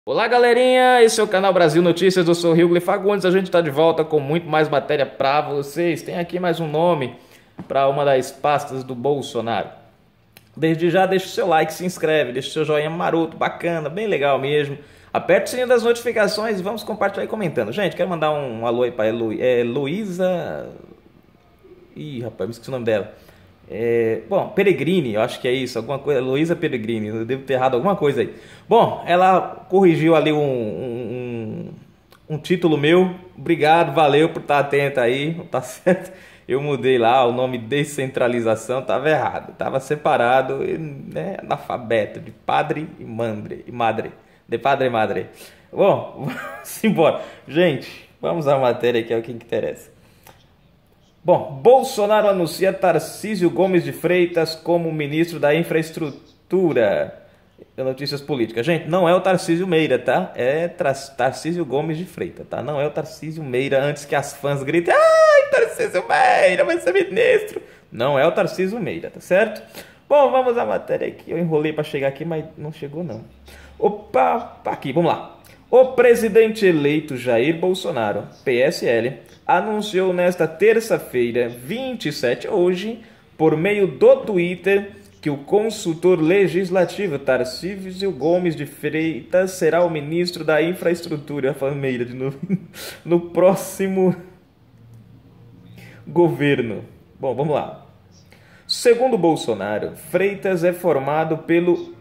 Olá, galerinha, esse é o canal Brasil Notícias, eu sou o Rio Fagundes, a gente está de volta com muito mais matéria para vocês. Tem aqui mais um nome para uma das pastas do Bolsonaro. Desde já deixa o seu like, se inscreve, deixa o seu joinha maroto, bacana, bem legal mesmo. Aperte o sininho das notificações e vamos compartilhar e comentando. Gente, quero mandar um alô aí para Luísa... Ih, rapaz, me esqueci o nome dela. Bom, Peregrini, eu acho que é isso, alguma coisa, Luísa Peregrini, eu devo ter errado alguma coisa aí. Bom, ela corrigiu ali um título meu, obrigado, valeu por estar atenta aí, tá certo? Eu mudei lá o nome descentralização, estava errado, estava separado, né, analfabeto, de padre e madre, de padre e madre. Bom, vamos embora. Gente, vamos à matéria que é o que interessa. Bom, Bolsonaro anuncia Tarcísio Gomes de Freitas como ministro da Infraestrutura. Notícias políticas. Gente, não é o Tarcísio Meira, tá? É Tarcísio Gomes de Freitas, tá? Não é o Tarcísio Meira, antes que as fãs gritem: ai, Tarcísio Meira vai ser ministro. Não é o Tarcísio Meira, tá certo? Bom, vamos à matéria aqui. Eu enrolei para chegar aqui, mas não chegou não. Opa, aqui, vamos lá. O presidente eleito Jair Bolsonaro, PSL, anunciou nesta terça-feira, 27, hoje, por meio do Twitter, que o consultor legislativo Tarcísio Gomes de Freitas será o ministro da Infraestrutura, família de novo, no próximo governo. Bom, vamos lá. Segundo Bolsonaro, Freitas é formado pelo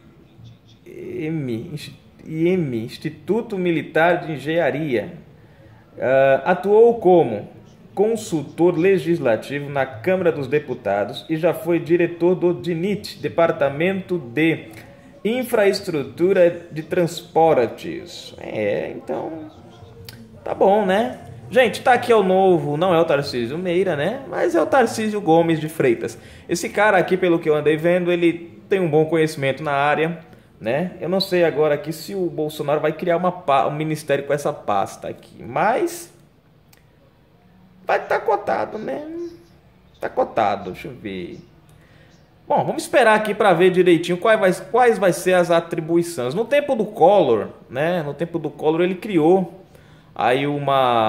Instituto Militar de Engenharia. Atuou como consultor legislativo na Câmara dos Deputados e já foi diretor do DINIT, Departamento de Infraestrutura de Transportes. Então, tá bom, né? Gente, tá aqui o novo, não é o Tarcísio Meira, né? Mas é o Tarcísio Gomes de Freitas. Esse cara aqui, pelo que eu andei vendo, ele tem um bom conhecimento na área, né? Eu não sei agora aqui se o Bolsonaro vai criar um ministério com essa pasta aqui, mas vai estar cotado, né? Tá cotado, deixa eu ver. Bom, vamos esperar aqui para ver direitinho quais vai ser as atribuições. No tempo do Collor, né? No tempo do Collor ele criou aí um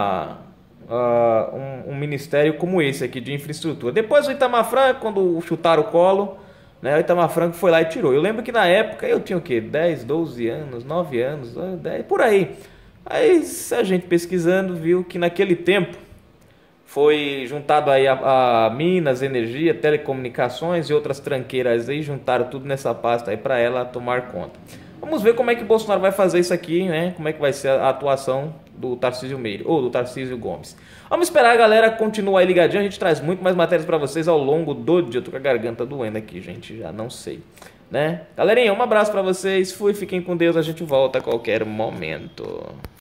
ministério como esse aqui de infraestrutura. Depois o Itamar Franco, quando chutaram o Collor, né, o Itamar Franco foi lá e tirou. Eu lembro que na época eu tinha o quê? 10, 12 anos, 9 anos, 10, por aí. Aí a gente pesquisando viu que naquele tempo foi juntado aí a Minas, Energia, Telecomunicações e outras tranqueiras aí, juntaram tudo nessa pasta aí para ela tomar conta. Vamos ver como é que o Bolsonaro vai fazer isso aqui, né? Como é que vai ser a atuação do Tarcísio Meira, ou do Tarcísio Gomes. Vamos esperar, galera, continua aí ligadinho, a gente traz muito mais matérias para vocês ao longo do dia. Eu tô com a garganta doendo aqui, gente, já não sei, né? Galerinha, um abraço para vocês, fiquem com Deus, a gente volta a qualquer momento.